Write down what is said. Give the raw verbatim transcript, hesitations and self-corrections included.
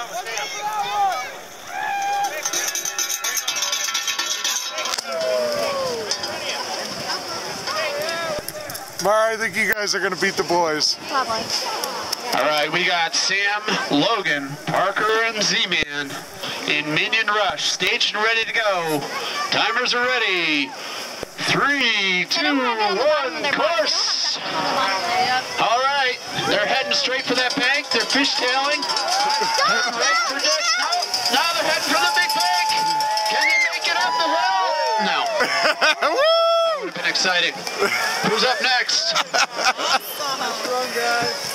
Mara, I think you guys are going to beat the boys. Probably. All right, we got Sam, Logan, Parker, and Z-Man in Minion Rush, staged and ready to go. Timers are ready. Three, two, one, course. All right, they're heading straight for that bank. They're fishtailing. They're ready for next. No, now they're heading for the big bank. Can they make it up the hill? No. That would have been exciting. Who's up next? Nice run, guys.